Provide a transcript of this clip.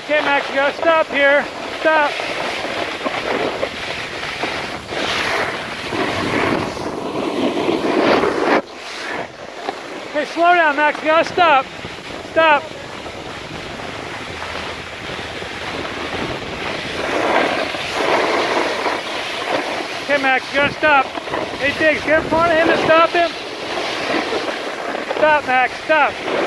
Okay, Max, you gotta stop here. Stop. Okay, slow down, Max. You gotta stop. Stop. Okay, Max, you gotta stop. Hey, Diggs, get in front of him and stop him. Stop, Max, stop.